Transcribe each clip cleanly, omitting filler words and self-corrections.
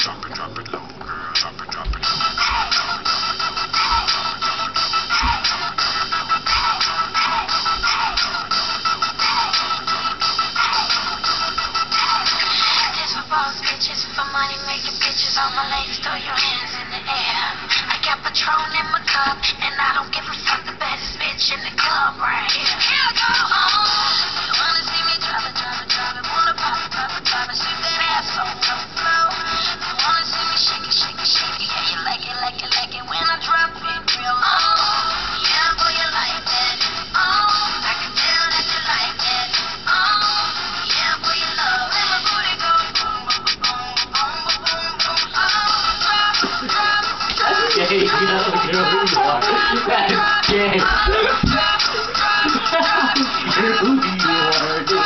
Bitches for money, making bitches. All my ladies, throw your hands in the air. I got Patron in my cup, and I don't give a fuck. The baddest bitch in the club right here. Here I go. You wanna see me drop it, drop it, drop it. Wanna pop it, pop it, pop it. Sweep that ass on the floor. You wanna see me shake it, shake it, shake it. Yeah, you like it, like it, like it. When I drop it real low. Yeah, boy, you like that. I can tell that you like that. Yeah, boy, you love when my booty go boom, boom, boom, boom, boom, boom, boom. Drop, drop. That's gay, you know what you are. That's gay. You're who you are, dude.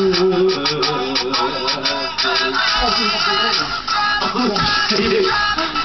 Oh,